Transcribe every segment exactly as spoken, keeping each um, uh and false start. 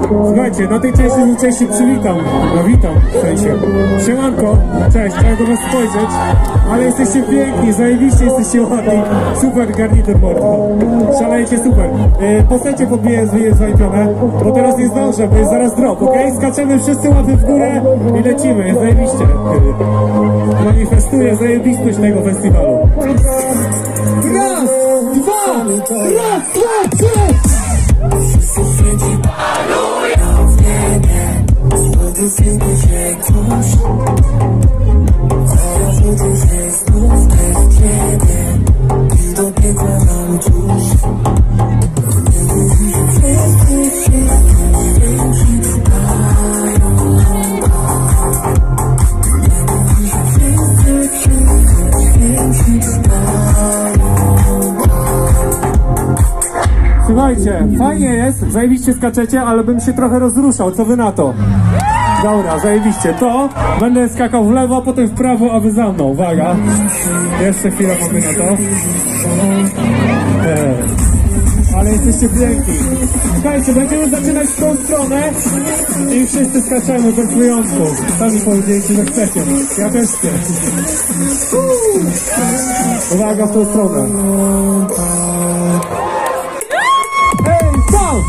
Słuchajcie, na tej części części przywitam. No witam, w sensie. Siemanko, cześć, chciałem do was spojrzeć, ale jesteście piękni, zajebiście jesteście ładni. Super garnitur mordo. Szalejcie super. Yy, Postęcie podbiję zwajpione, bo teraz nie zdążę, bo jest zaraz drop, okej? Okay? Skaczemy wszyscy łapy w górę i lecimy, jest zajebiście. Yy, manifestuję zajebistność tego festiwalu. Raz, dwa, raz, dwa, trzy! Wszyscy palują w niebie, złoty zjebie się kurz. Teraz ludzie się znów bez ciebie i do piekła nam tuż. Wszyscy, wszyscy, wszyscy szukają. Wszyscy, wszyscy, wszyscy szukają. Słuchajcie, fajnie jest, zajebiście skaczecie, ale bym się trochę rozruszał, co wy na to? Dobra, zajebiście, to będę skakał w lewo, potem w prawo, a wy za mną, uwaga. Jeszcze chwilę mamy na to. Eee. Ale jesteście piękni. Słuchajcie, będziemy zaczynać w tą stronę i wszyscy skaczemy bez wyjątku. Sami powiedzieliście, że chcecie. Ja też chcę. Uwaga, w tą stronę. Hey, stop!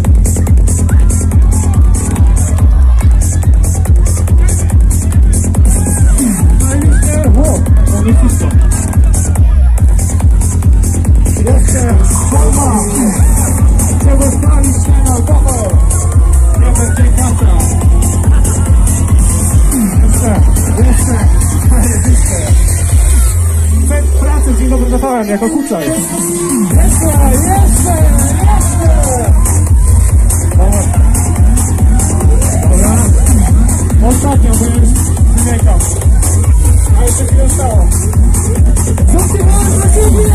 Jeszcze, sama! Trzeba spalić ten alkohol! Nie będzie kasa! Jeszcze, jeszcze, jeszcze! Przed pracą dzień dobry dawałem jako kucaj! Jeszcze, jeszcze, jeszcze! Dobra. Ostatnią, bo już zmykam. A jeszcze chwilę stało. Zaczynamy na siebie!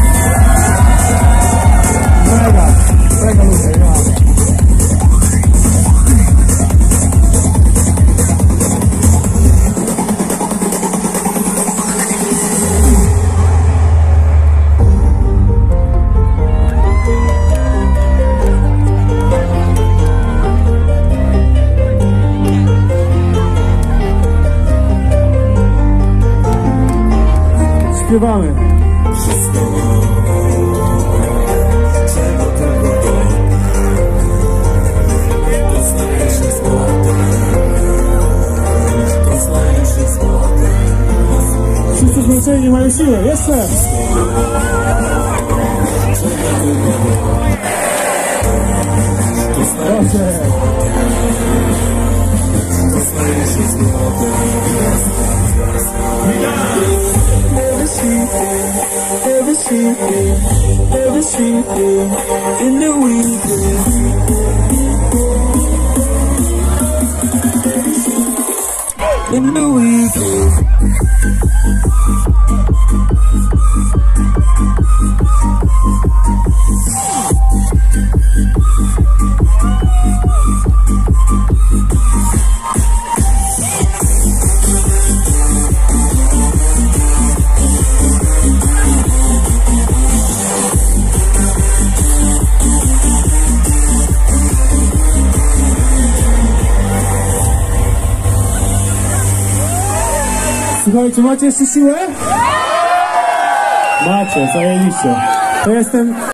Mega, mega lubię, ja. Śpiewamy. Wszyscy zmęczeni, nie mają siły. Jeszcze! Proszę! Every sweet day, every sweet day, in the weekend. In the weekend. Słuchajcie, macie jeszcze siłę? Macie, zajebiście. To jestem...